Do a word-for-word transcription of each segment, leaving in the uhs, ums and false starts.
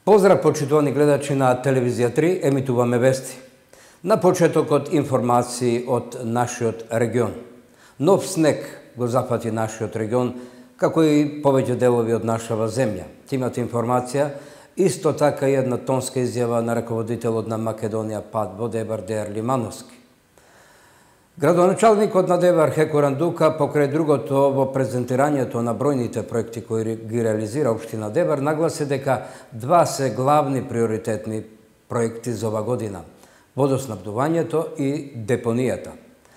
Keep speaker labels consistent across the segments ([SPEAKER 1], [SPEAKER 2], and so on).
[SPEAKER 1] Поздрав, почитувани гледачи на Телевизија три, емитуваме вести. На почетокот информации од нашиот регион. Нов снег го зафати нашиот регион, како и повеќе делови од нашава земја. Имате информација, исто така и една тонска изјава на раководителот на Македонија ПАД Водебар Дејар Лимановски. Градоначалникот на Дебар Хеку Рандука покрај другото во презентирањето на бројните проекти кои ги реализира општина Дебар нагласи дека два се главни приоритетни проекти за ова година: водоснабдувањето и депонијата.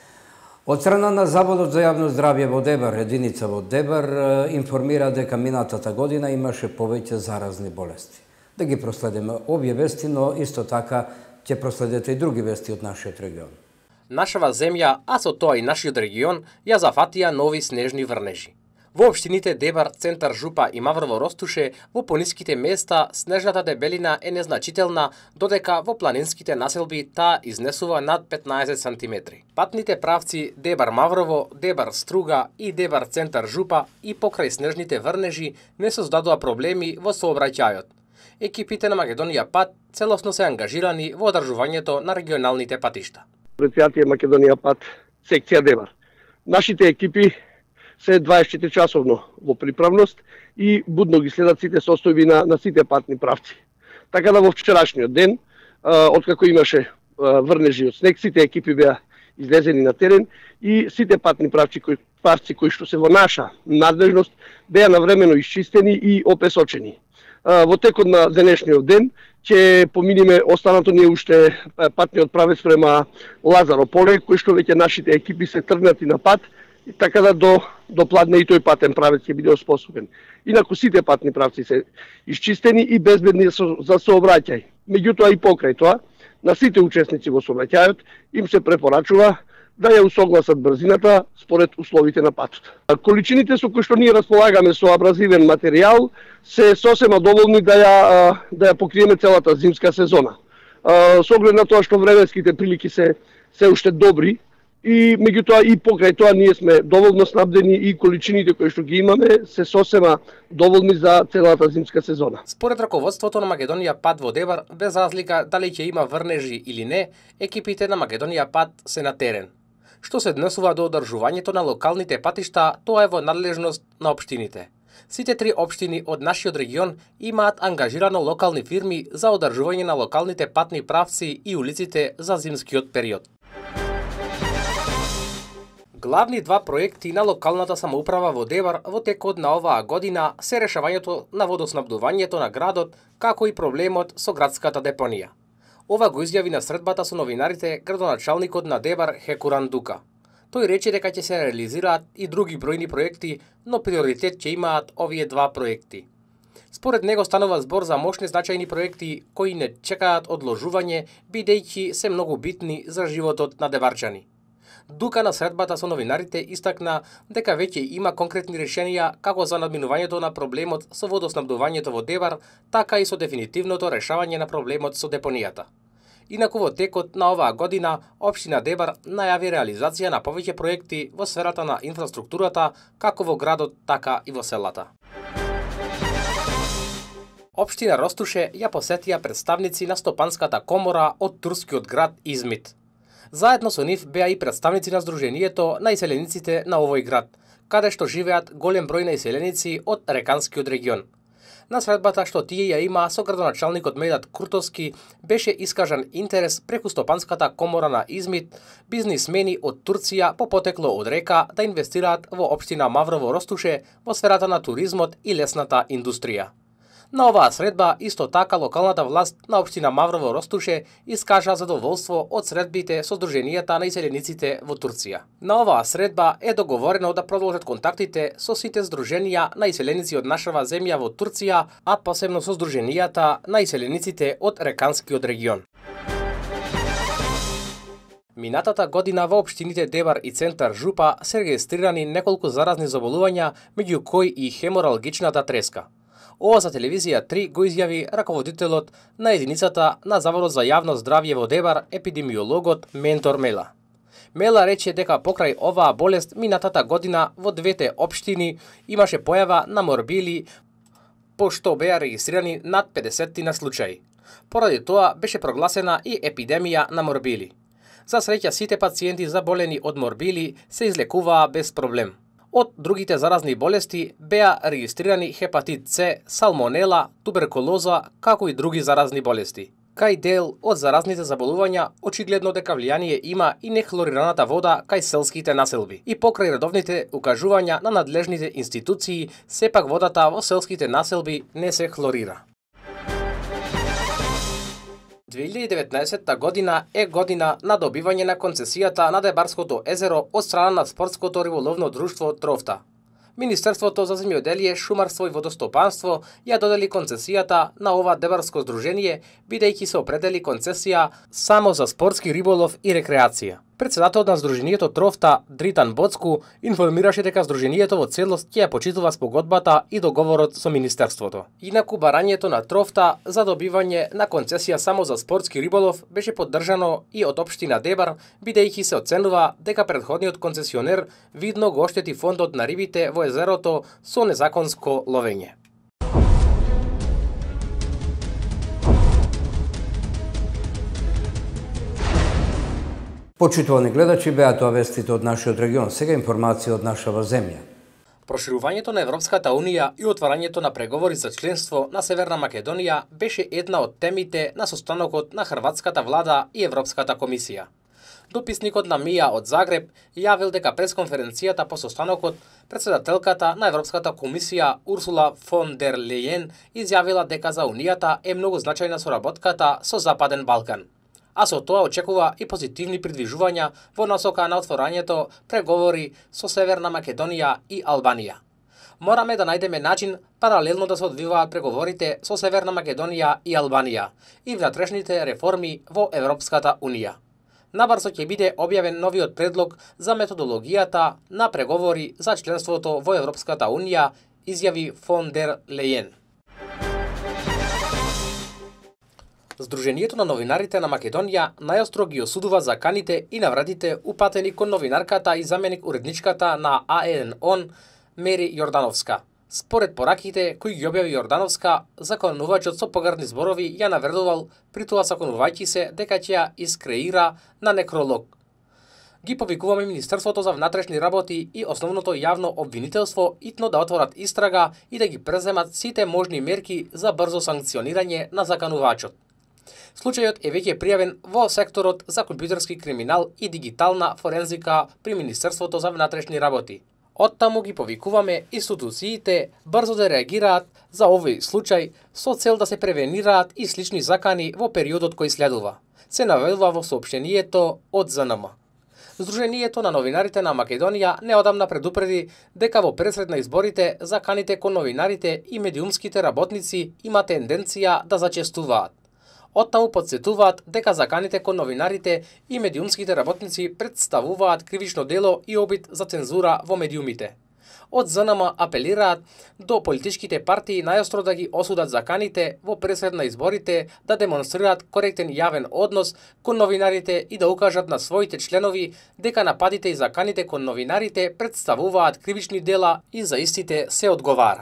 [SPEAKER 1] Од страна на Заводот за јавно здравје во Дебар, единица во Дебар, информира дека минатата година имаше повеќе заразни болести. Да ги проследиме овие вести, но исто така ќе проследите и други вести од нашиот регион.
[SPEAKER 2] Нашава земја, а со тоа и нашиот регион, ја зафатија нови снежни врнежи. Во општините Дебар, Центар Жупа и Маврово Ростуше, во пониските места снежната дебелина е незначителна, додека во планинските населби таа изнесува над петнаесет сантиметри. Патните правци Дебар Маврово, Дебар Струга и Дебар Центар Жупа и покрај снежните врнежи не создадоа проблеми во сообраќајот. Екипите на Македонија ПАД целосно се ангажирани во одржувањето на регионалните патишта.
[SPEAKER 3] Предпријатие Македонија ПАД, секција Дебар. Нашите екипи се дваесет и четири часовно во приправност и будно ги следат сите состојби на, на сите патни правци. Така да во вчерашниот ден, а, откако имаше а, врнежи од снег, сите екипи беа излезени на терен и сите патни правци кои, правци кои што се во наша надлежност беа навремено исчистени и опесочени. А, во текот на денешниот ден ќе поминиме останато ние уште патниот правец према Лазаро поле, кој што веќе нашите екипи се тргнати на пат, и така да до, до Пладне и тој патен правец ќе биде оспособен. Инаку сите патни правци се исчистени и безбедни за сообраќај. Меѓутоа и покрај тоа, на сите учесници во сообраќајот им се препорачува да ја усогласат брзината според условите на патот. Количините со кои што ние располагаме со абразивен материјал се сосема доволни да ја да ја покриеме целата зимска сезона. Со оглед на тоа што временските прилики се се уште добри и меѓутоа и покрај тоа ние сме доволно снабдени и количините кои што ги имаме се сосема доволни за целата зимска сезона.
[SPEAKER 2] Според раководството на Македонија ПАД во Дебар, без разлика дали ќе има врнежи или не, екипите на Македонија ПАД се на терен. Што се однесува до одржувањето на локалните патишта, тоа е во надлежност на општините. Сите три општини од нашиот регион имаат ангажирано локални фирми за одржување на локалните патни правци и улиците за зимскиот период. Главни два проекти на локалната самоуправа во Дебар во текот на оваа година се решавањето на водоснабдувањето на градот, како и проблемот со градската депонија. Ова го изјави на средбата со новинарите градоначалникот на Дебар Хеку Рандука. Тој рече дека ќе се реализираат и други бројни проекти, но приоритет ќе имаат овие два проекти. Според него станува збор за мощни значајни проекти кои не чекаат одложување, бидејќи се многу битни за животот на дебарчани. Дука на средбата со новинарите истакна дека веќе има конкретни решенија како за надминувањето на проблемот со водоснабдувањето во Дебар, така и со дефинитивното решавање на проблемот со депонијата. Инаку во текот на оваа година, општина Дебар најави реализација на повеќе проекти во сферата на инфраструктурата, како во градот, така и во селата. Општина Ростуше ја посетија представници на Стопанската комора од турскиот град Измит. Заедно со нив беа и представници на Сдруженијето на иселениците на овој град, каде што живеат голем број на иселеници од Реканскиот регион. На средбата што тие ја имаа со градоначалникот Медат Куртовски беше искажан интерес преку Стопанската комора на Измит, бизнисмени од Турција по потекло од река да инвестираат во општина Маврово Ростуше во сферата на туризмот и лесната индустрија. На оваа средба, исто така, локалната власт на општина Маврово Ростуше искажа задоволство од средбите со Сдруженијата на иселениците во Турција. На оваа средба е договорено да продолжат контактите со сите здруженија на иселеници од нашава земја во Турција, а посебно со Сдруженијата на иселениците од Реканскиот регион. Минатата година во општините Дебар и Центар Жупа се регистрирани неколку заразни заболувања, меѓу кои и хеморалгичната треска. Ова за Телевизија три го изјави раководителот на единицата на Заводот за јавно здравје во Дебар, епидемиологот Ментор Мела. Мела рече дека покрај оваа болест минатата година во двете општини имаше појава на морбили пошто беа регистрирани над педесет на случаи. Поради тоа беше прогласена и епидемија на морбили. За среќа сите пациенти заболени од морбили се излекуваа без проблем. Од другите заразни болести беа регистрирани хепатит С, салмонела, туберкулоза, како и други заразни болести. Кај дел од заразните заболувања очигледно дека влијание има и нехлорираната вода кај селските населби. И покрај редовните укажувања на надлежните институции, сепак водата во селските населби не се хлорира. две илјади и деветнаесетта година е година на добивање на концесијата на Дебарското езеро од страна на спортското риболовно друштво Трофта. Министерството за земјоделие, шумарство и водостопанство ја додели концесијата на ова дебарско здружение, бидејќи се определи концесија само за спортски риболов и рекреација. Председателот на здруженијето Трофта, Дритан Боцку, информираше дека здруженијето во целост ќе ја почитува спогодбата и договорот со Министерството. Инаку барањето на Трофта за добивање на концесија само за спортски риболов беше поддржано и од општина Дебар, бидејќи се оценува дека претходниот концесионер видно го оштети фондот на рибите во езерото со незаконско ловење.
[SPEAKER 1] Почитувани гледачи, беа тоа вестите од нашиот регион. Сега информација од нашава земја.
[SPEAKER 2] Проширувањето на Европската унија и отварањето на преговори за членство на Северна Македонија беше една од темите на состанокот на хрватската влада и Европската комисија. Дописникот на МИА од Загреб јавил дека пресконференцијата по состанокот председателката на Европската комисија Урсула фон дер Лејен изјавила дека за Унијата е многу значајна соработката со Западен Балкан, а со тоа очекува и позитивни придвижувања во насока на отворањето преговори со Северна Македонија и Албанија. Мораме да најдеме начин паралелно да се одвиваат преговорите со Северна Македонија и Албанија и внатрешните реформи во Европската унија. Набрзо ќе биде објавен новиот предлог за методологијата на преговори за членството во Европската унија, изјави фон дер Лејен. Сдруженијето на новинарите на Македонија најостро ги осудува заканите и навредите упатени кон новинарката и заменик уредничката на А Н Он Мери Јордановска. Според пораките кои ги објави Јордановска, законувачот со погрдни зборови ја навредувал, при тоа законувајќи се дека ќе ја искреира на некролог. Ги повикуваме Министерството за внатрешни работи и основното јавно обвинителство итно да отворат истрага и да ги преземат сите можни мерки за брзо санкционирање на заканувачот. Случајот е веќе пријавен во секторот за компјутерски криминал и дигитална форензика при Министерството за внатрешни работи. Оттаму ги повикуваме институциите брзо да реагираат за овој случај со цел да се превенираат и слични закани во периодот кој следува, се наведува во соопштенијето од З Н М. Сдруженијето на новинарите на Македонија неодамна предупреди дека во пресред на изборите заканите кон новинарите и медиумските работници има тенденција да зачестуваат. Оттаму подсетуваат дека заканите кон новинарите и медиумските работници представуваат кривично дело и обид за цензура во медиумите. Од З Н М апелираат до политичките партии најостро да ги осудат заканите во пресред на изборите, да демонстрираат коректен јавен однос кон новинарите и да укажат на своите членови дека нападите и заканите кон новинарите представуваат кривични дела и за истите се одговара.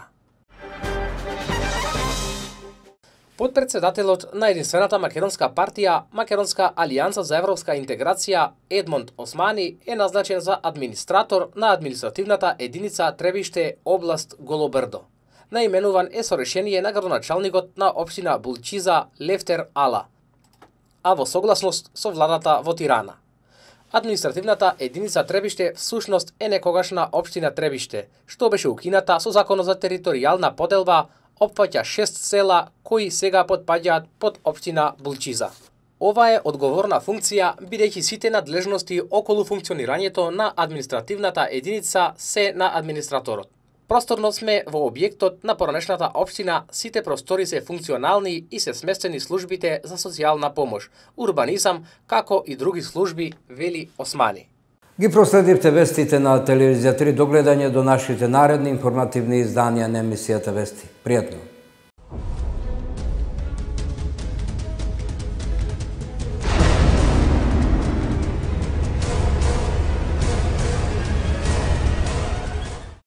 [SPEAKER 2] Подпредседателот на единствената македонска партија, Македонска алијанса за европска интеграција, Едмонд Османи, е назначен за администратор на административната единица Требиште, област Голобрдо. Наименуван е со решение на градоначалникот на општина Булчиза Лефтер Ала, а во согласност со владата во Тирана. Административната единица Требиште всушност е некогашна општина Требиште, што беше укината со законот за територијална поделба, опфаќа шест села кои сега потпаѓаат под општина Булчиза. Ова е одговорна функција, бидејќи сите надлежности околу функционирањето на административната единица се на администраторот. Просторно сме во објектот на поранешната општина, сите простори се функционални и се сместени службите за социјална помош, урбанизам, како и други служби, вели Османи.
[SPEAKER 1] Ги проследивте вестите на телевизија три, до гледање до нашите наредни информативни изданија на емисијата Вести. Пријатно!